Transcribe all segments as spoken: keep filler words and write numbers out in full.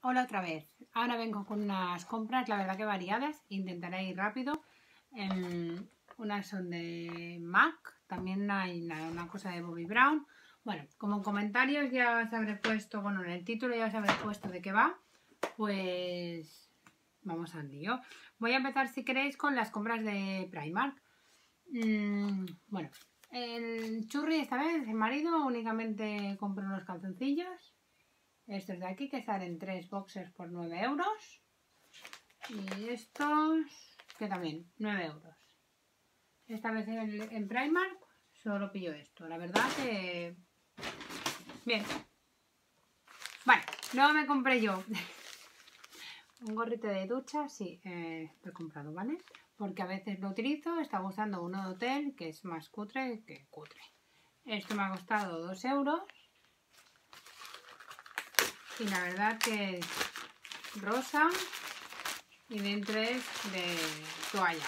Hola otra vez. Ahora vengo con unas compras, la verdad que variadas. Intentaré ir rápido. Eh, unas son de MAC, también hay una, una cosa de Bobbi Brown. Bueno, como en comentarios ya os habré puesto, bueno, en el título ya os habré puesto de qué va. Pues vamos al lío. Voy a empezar, si queréis, con las compras de Primark. Mm, bueno, el churri esta vez, el marido, únicamente compró unos calzoncillos. Estos de aquí que salen tres boxers por nueve euros. Y estos que también, nueve euros. Esta vez en, en Primark solo pillo esto. La verdad que... bien. Vale, luego me compré yo un gorrito de ducha. Sí, eh, lo he comprado, ¿vale? Porque a veces lo utilizo. Estaba usando uno de hotel que es más cutre que cutre. Esto me ha costado dos euros. Y la verdad que es rosa y dentro es de toalla.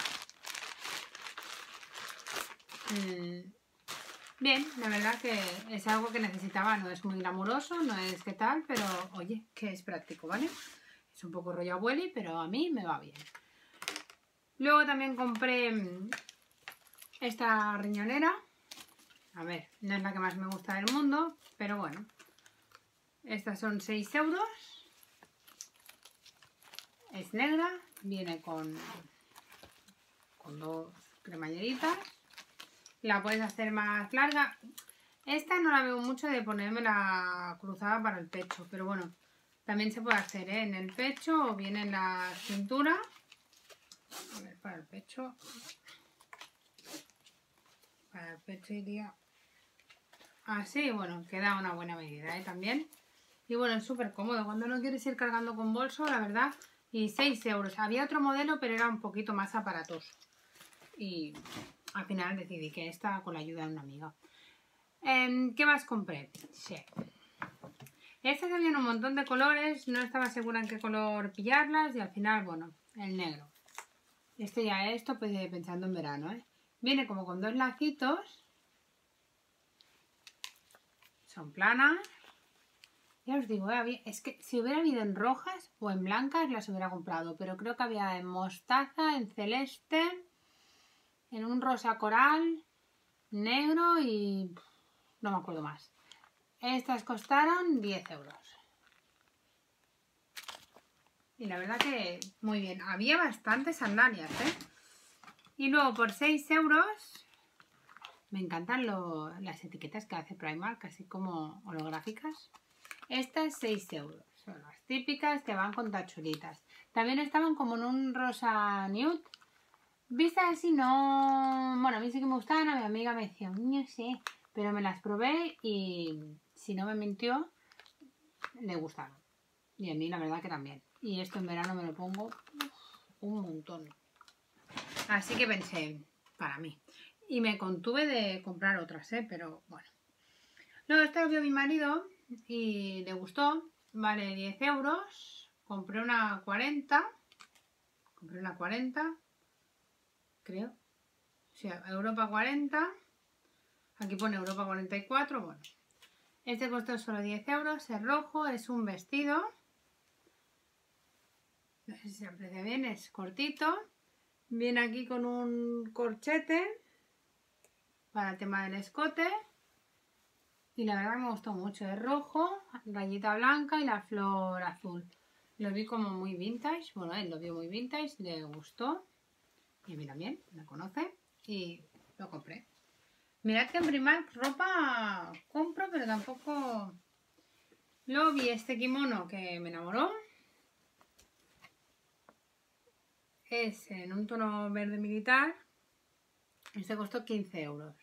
Mm, bien, la verdad que es algo que necesitaba, no es muy glamuroso, no es que tal, pero oye, que es práctico, ¿vale? Es un poco rollo abueli, pero a mí me va bien. Luego también compré esta riñonera. A ver, no es la que más me gusta del mundo, pero bueno. Estas son seis euros. Es negra, viene con, con dos cremalleritas. La puedes hacer más larga. Esta no la veo mucho de ponérmela cruzada para el pecho, pero bueno, también se puede hacer, ¿eh? En el pecho o bien en la cintura. A ver, para el pecho. Para el pecho iría así, bueno, queda una buena medida, ¿eh? También. Y bueno, es súper cómodo cuando no quieres ir cargando con bolso, la verdad. Y seis euros. Había otro modelo, pero era un poquito más aparatoso. Y al final decidí que esta con la ayuda de una amiga. Eh, ¿Qué más compré? Sí. Estas habían un montón de colores. No estaba segura en qué color pillarlas. Y al final, bueno, el negro. Este ya es esto pues, pensando en verano, ¿eh? Viene como con dos lacitos. Son planas. Ya os digo, ¿eh? Es que si hubiera habido en rojas o en blancas las hubiera comprado. Pero creo que había en mostaza, en celeste, en un rosa coral, negro y... no me acuerdo más. Estas costaron diez euros. Y la verdad que muy bien. Había bastantes sandalias, ¿eh? Y luego por seis euros... me encantan lo, las etiquetas que hace Primark, así como holográficas. Estas seis euros. Son las típicas que van con tachuelitas. También estaban como en un rosa nude. Vistas así no... bueno, a mí sí que me gustaban. A mi amiga me decía, no sé. Pero me las probé y si no me mintió, le gustaron. Y a mí la verdad que también. Y esto en verano me lo pongo un montón. Así que pensé, para mí. Y me contuve de comprar otras, ¿eh? Pero bueno. Luego esto lo vio mi marido y le gustó. Vale diez euros. Compré una cuarenta. Compré una cuarenta. Creo. O sea, Europa cuarenta. Aquí pone Europa cuarenta y cuatro. Bueno. Este costó solo diez euros. Es rojo. Es un vestido. No sé si se aprecia bien. Es cortito. Viene aquí con un corchete para el tema del escote. Y la verdad me gustó mucho. Es rojo, rayita blanca y la flor azul. Lo vi como muy vintage. Bueno, él lo vio muy vintage, le gustó. Y a mí también, me conoce. Y lo compré. Mirad que en Primark ropa compro, pero tampoco... Luego vi este kimono que me enamoró. Es en un tono verde militar. Este costó quince euros.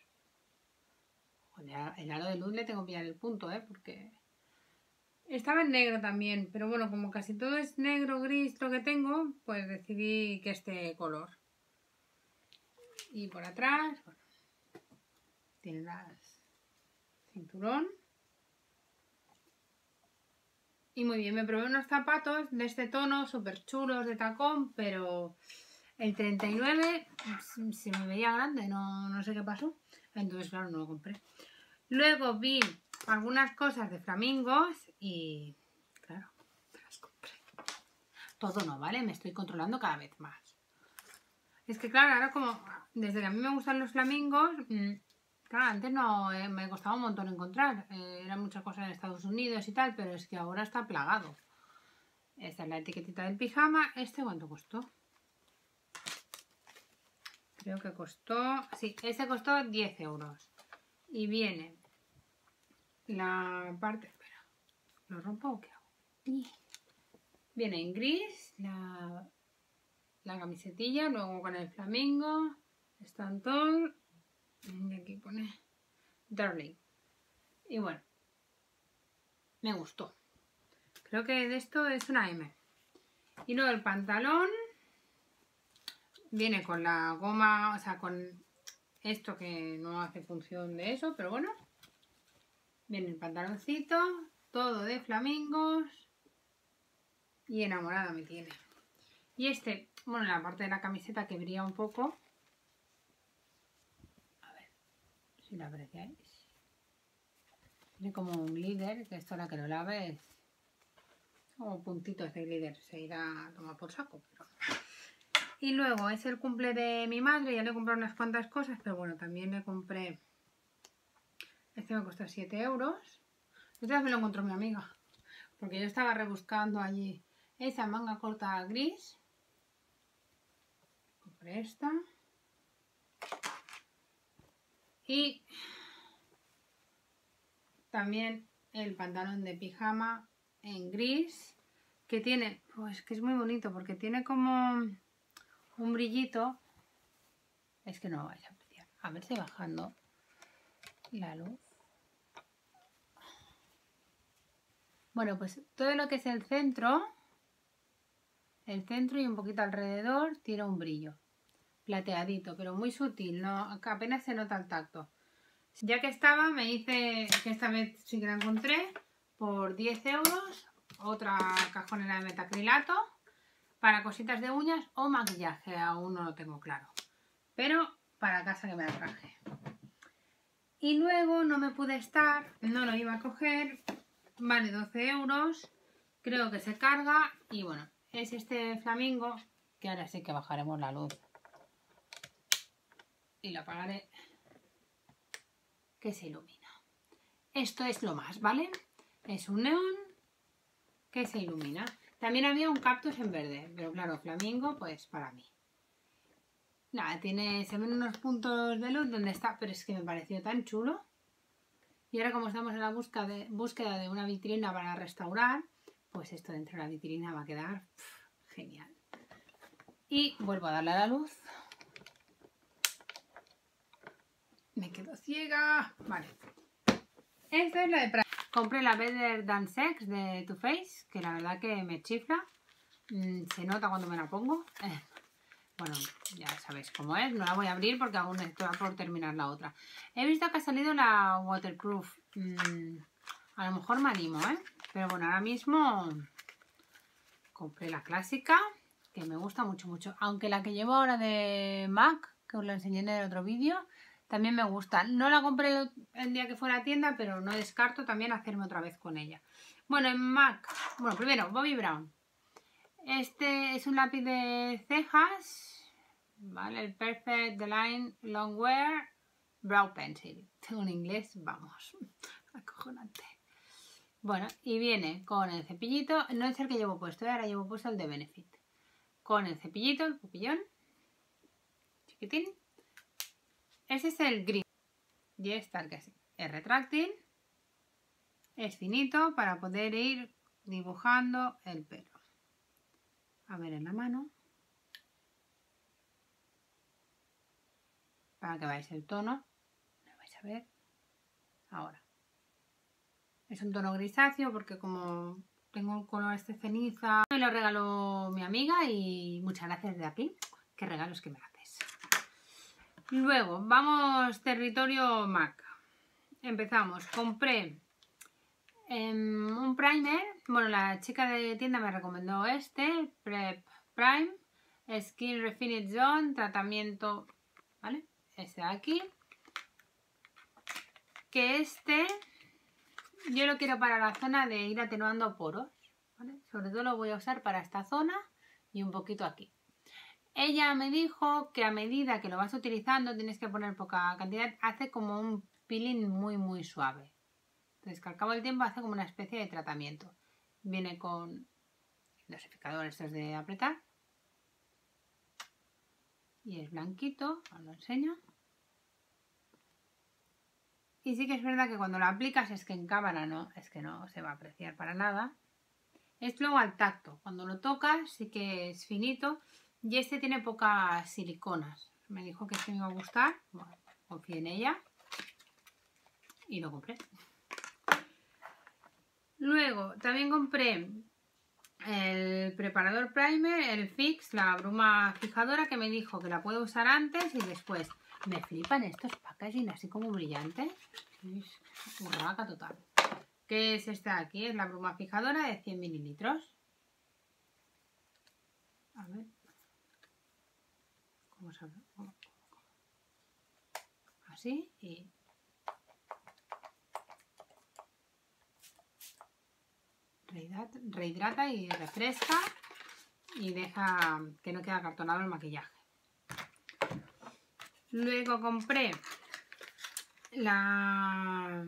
El aro de luz le tengo que pillar el punto, ¿eh? Porque... estaba en negro también, pero bueno, como casi todo es negro, gris lo que tengo, pues decidí que este color. Y por atrás, bueno, tiene las cinturón. Y muy bien, me probé unos zapatos de este tono, súper chulos de tacón, pero el treinta y nueve se me veía grande, no, no sé qué pasó. Entonces, claro, no lo compré. Luego vi algunas cosas de flamingos y, claro, las compré. todo no, ¿vale? Me estoy controlando cada vez más. Es que claro, ahora como desde que a mí me gustan los flamingos, mmm, claro, antes no eh, me costaba un montón encontrar. Eh, eran muchas cosas en Estados Unidos y tal, pero es que ahora está plagado. Esta es la etiquetita del pijama. ¿Este cuánto costó? Creo que costó... Sí, este costó diez euros. Y viene la parte... Espera, ¿lo rompo o qué hago? Viene en gris la, la camisetilla, luego con el flamingo, Stanton, y aquí pone Darling. Y bueno, me gustó. Creo que de esto es una M. Y luego el pantalón viene con la goma, o sea, con esto que no hace función de eso, pero bueno. Viene el pantaloncito, todo de flamingos. Y enamorada me tiene. Y este, bueno, la parte de la camiseta que brilla un poco. A ver si la apreciáis. Tiene como un glitter, que esto a la que lo laves, como puntitos de glitter, se irá a tomar por saco. Pero... Y luego es el cumple de mi madre, ya le compré unas cuantas cosas, pero bueno, también le compré... Este me costó siete euros. Este me lo encontró mi amiga, porque yo estaba rebuscando allí esa manga corta gris. Compré esta. Y también el pantalón de pijama en gris, que tiene, pues que es muy bonito, porque tiene como un brillito. Es que no lo vais a apreciar. A ver si bajando la luz. Bueno, pues todo lo que es el centro, el centro y un poquito alrededor, tiene un brillo plateadito, pero muy sutil, no, apenas se nota el tacto. Ya que estaba, me hice, que esta vez sí que la encontré, por diez euros, otra cajonera de metacrilato para cositas de uñas o maquillaje, aún no lo tengo claro, pero para casa que me la traje. Y luego no me pude estar, no lo iba a coger, vale doce euros, creo que se carga y bueno, es este flamingo, que ahora sí que bajaremos la luz y la apagaré, que se ilumina. Esto es lo más, ¿vale? Es un neón que se ilumina. También había un cactus en verde, pero claro, flamingo, pues para mí. Nada, tiene, se ven unos puntos de luz donde está, pero es que me pareció tan chulo. Y ahora como estamos en la búsqueda de, búsqueda de una vitrina para restaurar, pues esto dentro de la vitrina va a quedar pff, genial. Y vuelvo a darle a la luz. Me quedo ciega. Vale. Esta es la de Prada. Compré la Better Than Sex de Too Faced, que la verdad que me chifla. Mm, se nota cuando me la pongo. Eh, bueno, ya sabéis cómo es. No la voy a abrir porque aún estoy por terminar la otra. He visto que ha salido la Waterproof. Mm, a lo mejor me animo, ¿eh? Pero bueno, ahora mismo compré la clásica, que me gusta mucho, mucho. Aunque la que llevo ahora de MAC, que os la enseñé en el otro vídeo, también me gusta. No la compré el, el día que fue a la tienda, pero no descarto también hacerme otra vez con ella. Bueno, en MAC, bueno, primero, Bobbi Brown. Este es un lápiz de cejas, ¿vale? El Perfect Line Longwear Brow Pencil. Tengo en inglés, vamos, acojonante. Bueno, y viene con el cepillito, no es el que llevo puesto, ahora llevo puesto el de Benefit. Con el cepillito, el pupillón, chiquitín. Ese es el gris. Y esta que es, es retráctil, es finito para poder ir dibujando el pelo. A ver en la mano. Para que veáis el tono. Lo vais a ver. Ahora. Es un tono grisáceo porque como tengo el color este ceniza, me lo regaló mi amiga y muchas gracias de aquí. Qué regalos que me haces. Luego, vamos territorio MAC. Empezamos. Compré eh, un primer. Bueno, la chica de tienda me recomendó este. Prep Prime. Skin Refined Zone. Tratamiento. ¿Vale? Este de aquí. Que este yo lo quiero para la zona de ir atenuando poros, ¿vale? Sobre todo lo voy a usar para esta zona y un poquito aquí. Ella me dijo que a medida que lo vas utilizando tienes que poner poca cantidad, hace como un peeling muy muy suave. Entonces que al cabo del tiempo hace como una especie de tratamiento. Viene con dosificador, estos de apretar. Y es blanquito, os lo enseño. Y sí que es verdad que cuando lo aplicas es que en cámara no, es que no se va a apreciar para nada. Es luego al tacto, cuando lo tocas sí que es finito y este tiene pocas siliconas. Me dijo que este me iba a gustar, bueno, confié en ella y lo compré. Luego también compré el preparador primer, el Fix, la bruma fijadora, que me dijo que la puedo usar antes y después. Me flipan estos packaging así como brillantes. Es burraca total. ¿Qué es esta de aquí? Es la bruma fijadora de cien mililitros. A ver. ¿Cómo se abre? Así y... rehidrata y refresca y deja que no quede acartonado el maquillaje. Luego compré la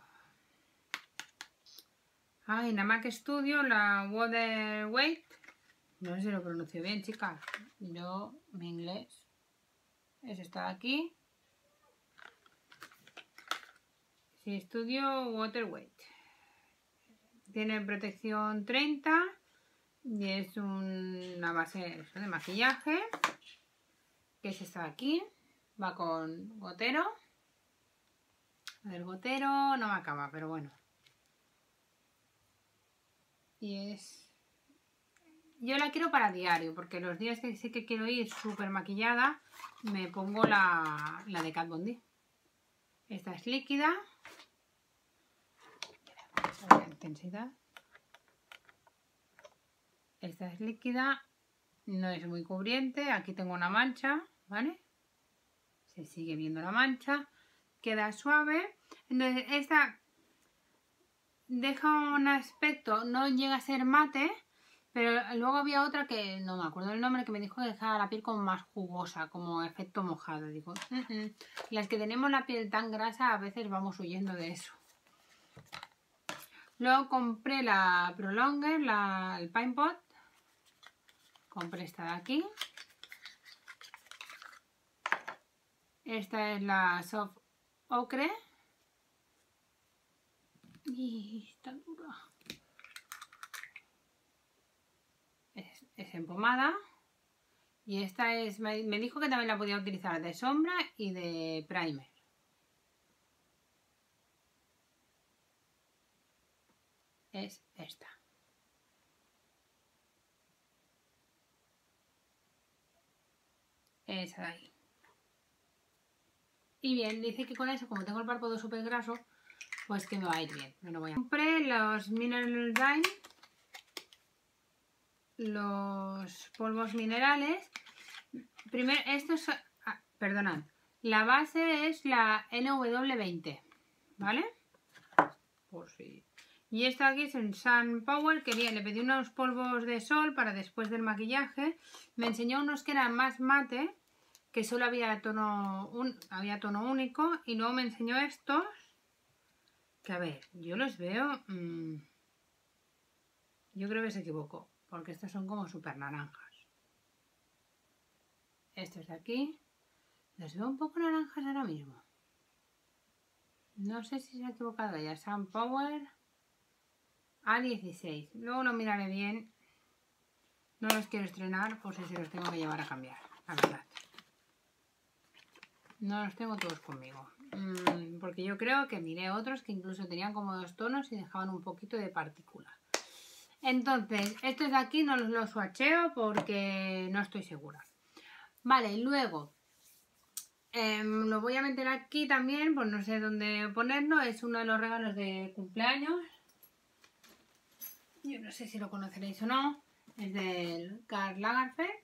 ay, la Mac Studio, la Water Weight. No sé si lo pronuncio bien, chicas. Yo, mi inglés es esta de aquí. Sí, Studio Water Weight. Tiene protección treinta y es una base de maquillaje, que es esta de aquí. Va con gotero. El gotero no me acaba, pero bueno. Y es... Yo la quiero para diario, porque los días que sí que quiero ir súper maquillada, me pongo la, la de Kat Von D. Esta es líquida. La intensidad. Esta es líquida, no es muy cubriente. Aquí tengo una mancha, ¿vale? Se sigue viendo la mancha, queda suave. Entonces esta deja un aspecto, no llega a ser mate, pero luego había otra que no me acuerdo el nombre, que me dijo que dejaba la piel como más jugosa, como efecto mojado. Digo, mm -mm. Las que tenemos la piel tan grasa a veces vamos huyendo de eso. Luego compré la Prolonger, la, el Pine Pot. Compré esta de aquí. Esta es la Soft Ocre. Y está dura. Es, es en pomada. Y esta es, me, me dijo que también la podía utilizar de sombra y de primer. Es esta. Esa de ahí. Y bien, dice que con eso, como tengo el párpado súper graso, pues que me va a ir bien. Me lo voy a... Compré los Mineral Dime, los polvos minerales. Primero, estos, ah, perdonad, la base es la N W veinte, ¿vale? Por si... Y esta aquí es en Sun Power, que bien, le pedí unos polvos de sol para después del maquillaje. Me enseñó unos que eran más mate, que solo había tono, un, había tono único, y luego me enseñó estos, que a ver, yo los veo, mmm, yo creo que se equivocó, porque estos son como súper naranjas. Estos de aquí, los veo un poco naranjas ahora mismo. No sé si se ha equivocado ya. Sun Power A dieciséis, luego lo miraré bien. No los quiero estrenar por si se los tengo que llevar a cambiar, la verdad. No los tengo todos conmigo, mmm, porque yo creo que miré otros que incluso tenían como dos tonos y dejaban un poquito de partícula. Entonces, estos de aquí no los, los swatcheo porque no estoy segura. Vale, luego eh, lo voy a meter aquí también, pues no sé dónde ponerlo. Es uno de los regalos de cumpleaños. Yo no sé si lo conoceréis o no. Es del Karl Lagerfeld.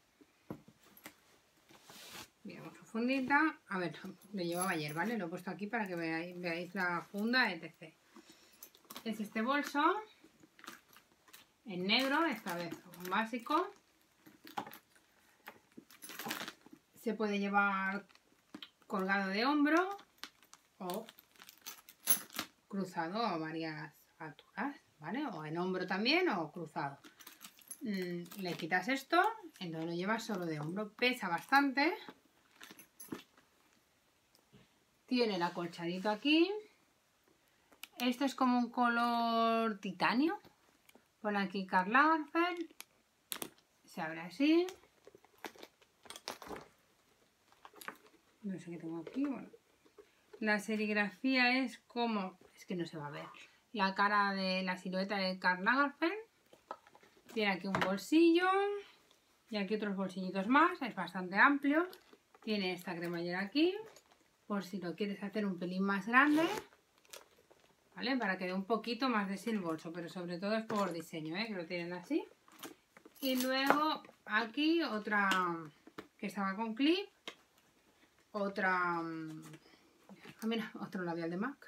Miramos su fundita. A ver, lo llevaba ayer, ¿vale? Lo he puesto aquí para que veáis, veáis la funda, etcétera. Es este bolso. En negro, esta vez un básico. se puede llevar colgado de hombro o cruzado a varias alturas, ¿vale? O en hombro también o cruzado. Mm, le quitas esto, entonces lo llevas solo de hombro. Pesa bastante. Tiene el acolchadito aquí. Esto es como un color titanio. Pone aquí Karl Lagerfeld. Se abre así. No sé qué tengo aquí. Bueno. La serigrafía es como... Es que no se va a ver. La cara de la silueta de Karl Lagerfeld. Tiene aquí un bolsillo. Y aquí otros bolsillitos más. Es bastante amplio. Tiene esta cremallera aquí. Por si lo quieres hacer un pelín más grande. ¿Vale? Para que dé un poquito más de sí el bolso. Pero sobre todo es por diseño, ¿eh? Que lo tienen así. Y luego aquí otra que estaba con clip. Otra... Ah, mira, otro labial de MAC.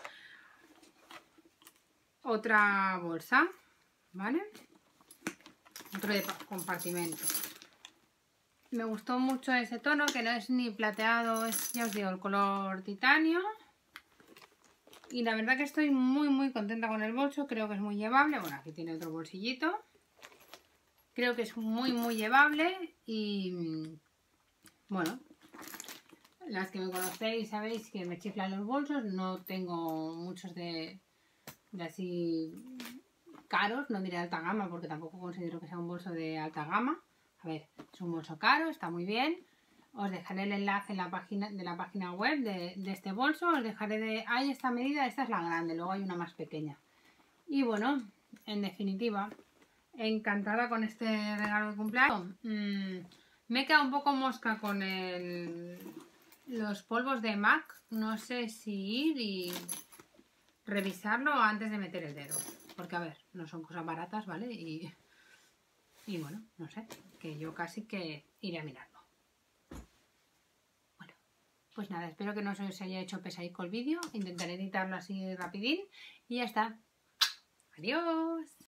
Otra bolsa, ¿vale? Otro de compartimento. Me gustó mucho ese tono, que no es ni plateado, es, ya os digo, el color titanio. Y la verdad que estoy muy muy contenta con el bolso, creo que es muy llevable. Bueno, aquí tiene otro bolsillito. Creo que es muy muy llevable y bueno, las que me conocéis sabéis que me chiflan los bolsos. No tengo muchos de, de así caros, no diré alta gama porque tampoco considero que sea un bolso de alta gama. A ver, es un bolso caro, está muy bien. Os dejaré el enlace en la página de la página web de, de este bolso. Os dejaré de... Hay esta medida, esta es la grande, luego hay una más pequeña. Y bueno, en definitiva, encantada con este regalo de cumpleaños. Mm, me he quedado un poco mosca con el, los polvos de MAC. No sé si ir y revisarlo antes de meter el dedo. Porque a ver, no son cosas baratas, ¿vale? Y, y bueno, no sé, que yo casi que iré a mirarlo. Bueno, pues nada, espero que no se os haya hecho pesadico el vídeo. Intentaré editarlo así rapidín y ya está. Adiós.